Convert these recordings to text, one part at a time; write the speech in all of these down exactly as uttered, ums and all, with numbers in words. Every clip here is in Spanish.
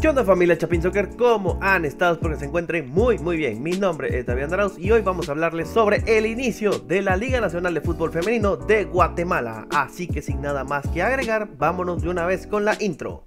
¿Qué onda, familia Chapin Soccer? ¿Cómo han estado? Espero que se encuentren muy muy bien. Mi nombre es David Andarauz y hoy vamos a hablarles sobre el inicio de la Liga Nacional de Fútbol Femenino de Guatemala. Así que sin nada más que agregar, vámonos de una vez con la intro.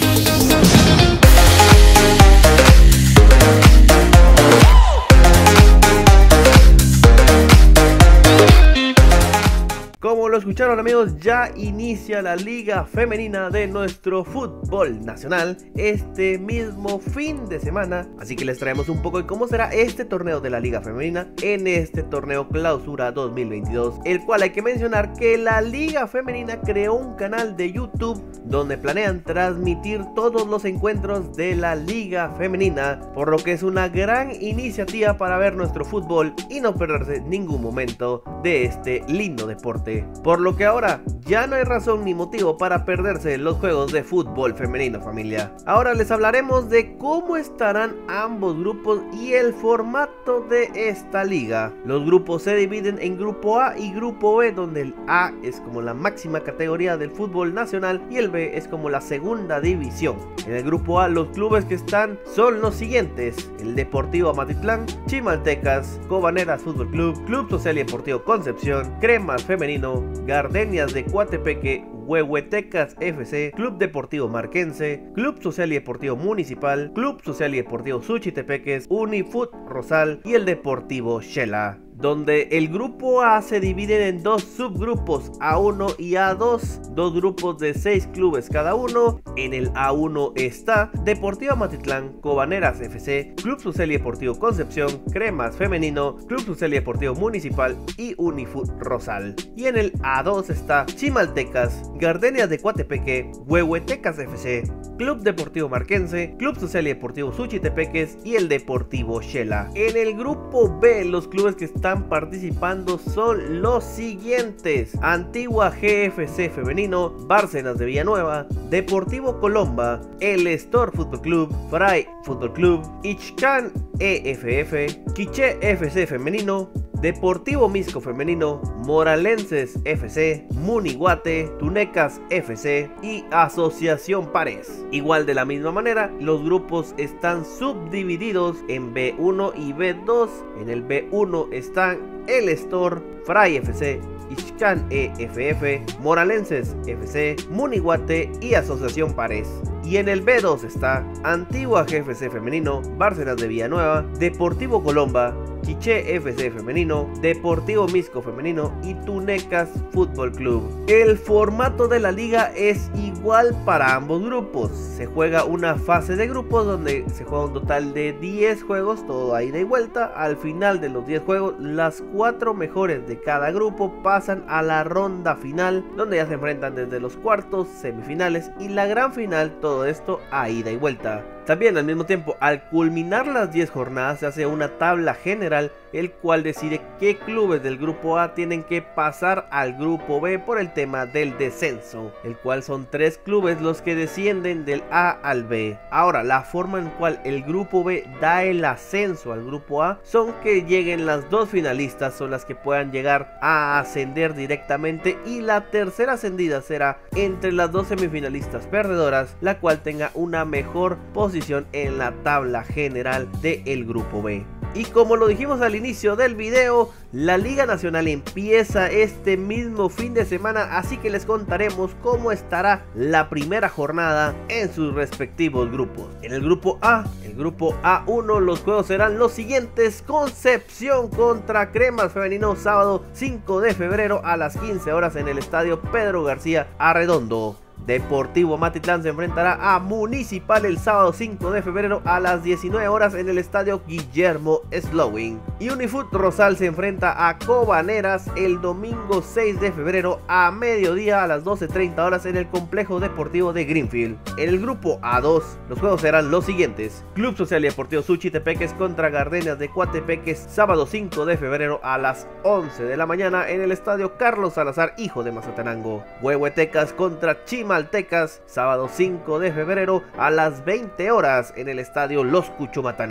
Como lo escucharon, amigos, ya inicia la liga femenina de nuestro fútbol nacional este mismo fin de semana, así que les traemos un poco de cómo será este torneo de la liga femenina en este torneo clausura dos mil veintidós, el cual hay que mencionar que la liga femenina creó un canal de YouTube donde planean transmitir todos los encuentros de la liga femenina, por lo que es una gran iniciativa para ver nuestro fútbol y no perderse ningún momento de este lindo deporte. Por lo que ahora ya no hay razón ni motivo para perderse los juegos de fútbol femenino, familia. Ahora les hablaremos de cómo estarán ambos grupos y el formato de esta liga. Los grupos se dividen en grupo A y grupo B, donde el A es como la máxima categoría del fútbol nacional y el B es como la segunda división. En el grupo A los clubes que están son los siguientes: el Deportivo Amatitlán, Chimaltecas, Cobaneras Fútbol Club, Club Social y Deportivo Concepción, Cremas Femenino, Gardenias de Coatepeque, Huehuetecas F C, Club Deportivo Marquense, Club Social y Deportivo Municipal, Club Social y Deportivo Suchitepeques, Unifut Rosal y el Deportivo Xela, donde el grupo A se divide en dos subgrupos, A uno y A dos, dos grupos de seis clubes cada uno. En el A uno está Deportivo Amatitlán, Cobaneras F C, Club Social y Deportivo Concepción, Cremas Femenino, Club Social y Deportivo Municipal y Unifut Rosal. Y en el A dos está Chimaltecas, Gardenias de Coatepeque, Huehuetecas F C, Club Deportivo Marquense, Club Social y Deportivo Suchitepeques y el Deportivo Xela. En el grupo B los clubes que están participando son los siguientes: Antigua G F C Femenino, Bárcenas de Villanueva, Deportivo Colomba, El Estor Fútbol Club, Fray Fútbol Club, Ichcán E F F, Quiché F C Femenino, Deportivo Misco Femenino, Moralenses F C, Muniguate, Tunecas F C y Asociación Pares. Igual de la misma manera, los grupos están subdivididos en B uno y B dos. En el B uno están El Estor, Fray F C, Ichcán E F F, Moralenses F C, Muniguate y Asociación Pares. Y en el B dos está Antigua G F C Femenino, Bárcenas de Villanueva, Deportivo Colomba, Quiché F C Femenino, Deportivo Misco Femenino y Tunecas Fútbol Club. El formato de la liga es igual para ambos grupos. Se juega una fase de grupos donde se juega un total de diez juegos, todo a ida y vuelta. Al final de los diez juegos, las cuatro mejores de cada grupo pasan a la ronda final, donde ya se enfrentan desde los cuartos, semifinales y la gran final, todo esto a ida y vuelta. También al mismo tiempo, al culminar las diez jornadas, se hace una tabla general, el cual decide qué clubes del grupo A tienen que pasar al grupo B por el tema del descenso, el cual son tres clubes los que descienden del A al B. Ahora, la forma en cual el grupo B da el ascenso al grupo A son que lleguen las dos finalistas, son las que puedan llegar a ascender directamente, y la tercera ascendida será entre las dos semifinalistas perdedoras, la cual tenga una mejor posición en la tabla general del grupo B. Y como lo dijimos al inicio del video, la Liga Nacional empieza este mismo fin de semana, así que les contaremos cómo estará la primera jornada en sus respectivos grupos. En el grupo A, el grupo A uno, los juegos serán los siguientes: Concepción contra Cremas Femenino, sábado cinco de febrero a las quince horas en el estadio Pedro García Arredondo. Deportivo Amatitlán se enfrentará a Municipal el sábado cinco de febrero a las diecinueve horas en el estadio Guillermo Slowing. Y Unifut Rosal se enfrenta a Cobaneras el domingo seis de febrero a mediodía a las doce treinta horas en el complejo deportivo de Greenfield. En el grupo A dos, los juegos serán los siguientes: Club Social y Deportivo Suchitepeques contra Gardenias de Coatepeques, sábado cinco de febrero a las once de la mañana en el estadio Carlos Salazar, hijo de Mazatenango. Huehuetecas contra Chimaltecas, sábado cinco de febrero a las veinte horas en el estadio Los Cuchumatanes.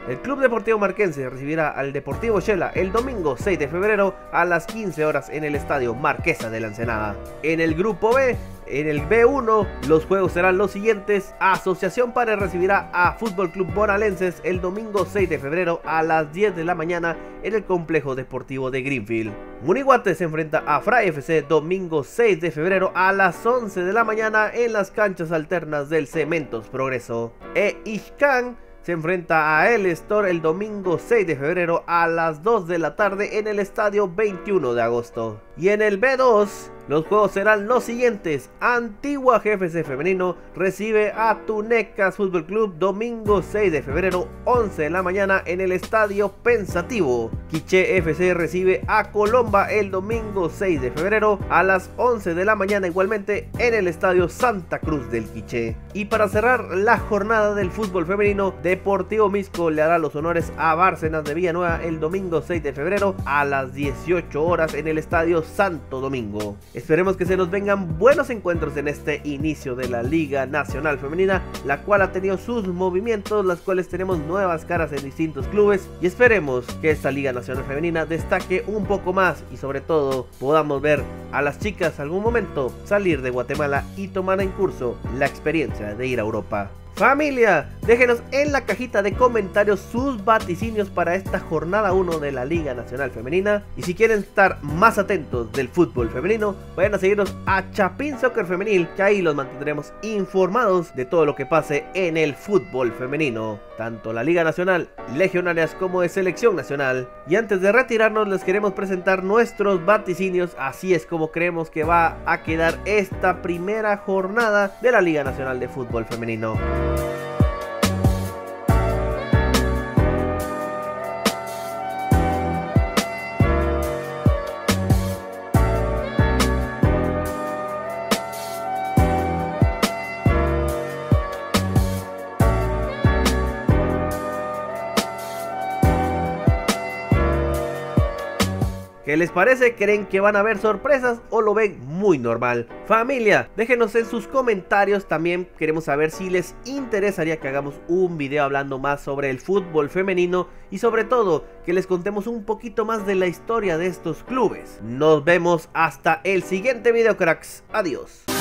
El Club Deportivo Marquense recibirá al Deportivo Shela el domingo seis de febrero a las quince horas en el Estadio Marquesa de la Ensenada. En el Grupo B, en el B uno, los juegos serán los siguientes. Asociación Pares recibirá a Fútbol Club Bonalenses el domingo seis de febrero a las diez de la mañana en el Complejo Deportivo de Greenfield. Munihuate se enfrenta a Fray F C domingo seis de febrero a las once de la mañana en las canchas alternas del Cementos Progreso. E Ixcán se enfrenta a El Store el domingo seis de febrero a las dos de la tarde en el Estadio veintiuno de agosto. Y en el B dos, los juegos serán los siguientes. Antigua G F C femenino recibe a Tunecas Fútbol Club domingo seis de febrero once de la mañana en el Estadio Pensativo. Quiché F C recibe a Colomba el domingo seis de febrero a las once de la mañana igualmente en el Estadio Santa Cruz del Quiché. Y para cerrar la jornada del fútbol femenino, Deportivo Misco le hará los honores a Bárcenas de Villanueva el domingo seis de febrero a las dieciocho horas en el Estadio Santo Domingo. Esperemos que se nos vengan buenos encuentros en este inicio de la Liga Nacional Femenina, la cual ha tenido sus movimientos, las cuales tenemos nuevas caras en distintos clubes, y esperemos que esta Liga Nacional Femenina destaque un poco más y sobre todo podamos ver a las chicas algún momento salir de Guatemala y tomar en curso la experiencia de ir a Europa. Familia, déjenos en la cajita de comentarios sus vaticinios para esta jornada uno de la Liga Nacional Femenina. Y si quieren estar más atentos del fútbol femenino, vayan a seguirnos a Chapín Soccer Femenil, que ahí los mantendremos informados de todo lo que pase en el fútbol femenino, tanto la Liga Nacional, Legionarias como de Selección Nacional. Y antes de retirarnos les queremos presentar nuestros vaticinios, así es como creemos que va a quedar esta primera jornada de la Liga Nacional de Fútbol Femenino. ¿Qué les parece? ¿Creen que van a haber sorpresas o lo ven muy normal? Familia, déjenos en sus comentarios. También queremos saber si les interesaría que hagamos un video hablando más sobre el fútbol femenino y sobre todo que les contemos un poquito más de la historia de estos clubes. Nos vemos hasta el siguiente video, cracks. Adiós.